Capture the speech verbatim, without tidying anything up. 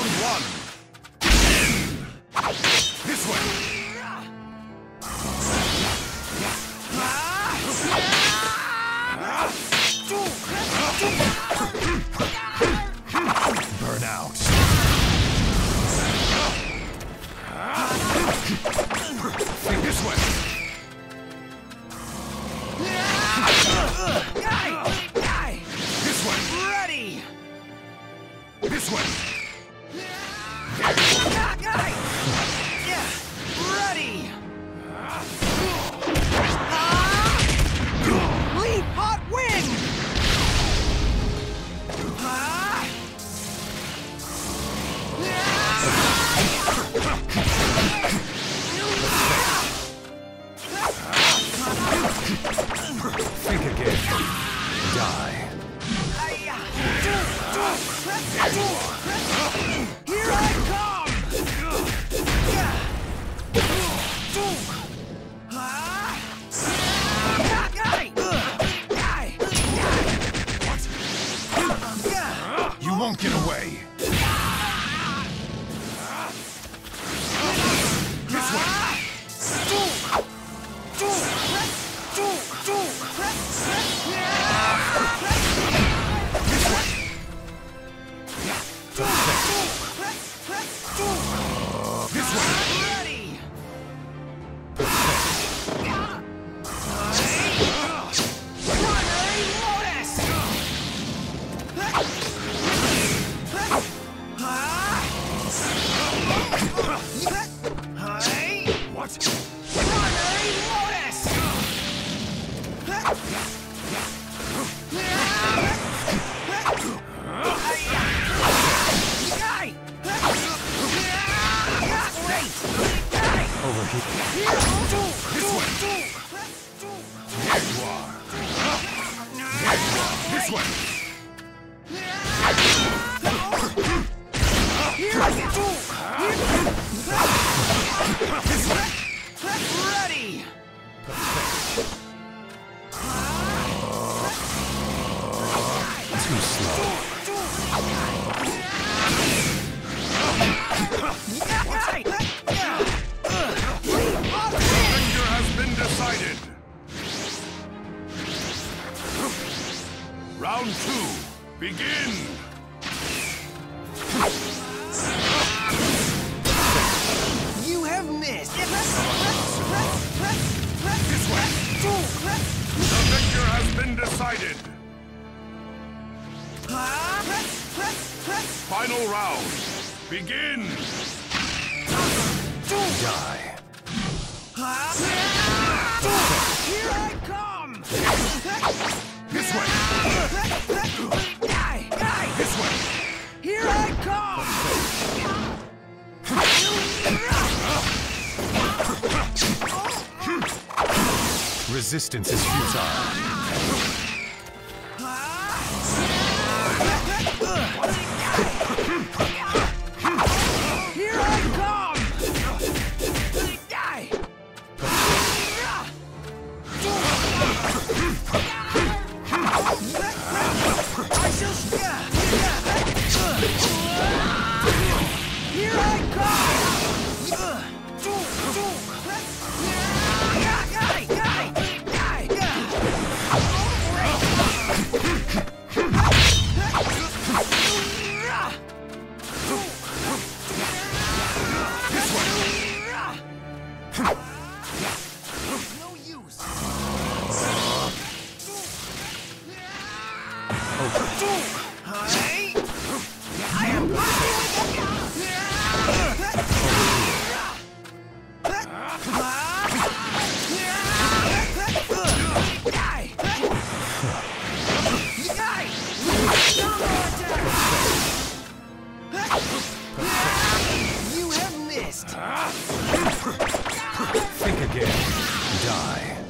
Round one. This way. Burn out. This way. This way. Ready. This way. Yeah. Ready. Leap hot wind. Think again. Die. Here I come! You won't get away. This way. This way. Ready! What? Over here. This way. There you are. There you are. This way. This way. Ready! Too slow. Victor has been decided. Round two, begin. You have missed. This way. The victor has been decided. Final round, begin. Die. Here I come! This way. This way. Here I come! Resistance is futile. Here I come! Die! I shall scare! Here I come! No use. I am Think again. Die.